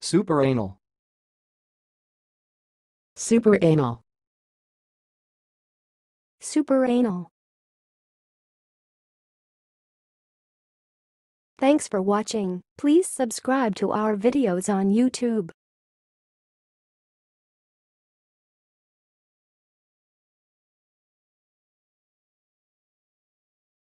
Superanal. Superanal. Superanal. Thanks for watching. Please subscribe to our videos on YouTube.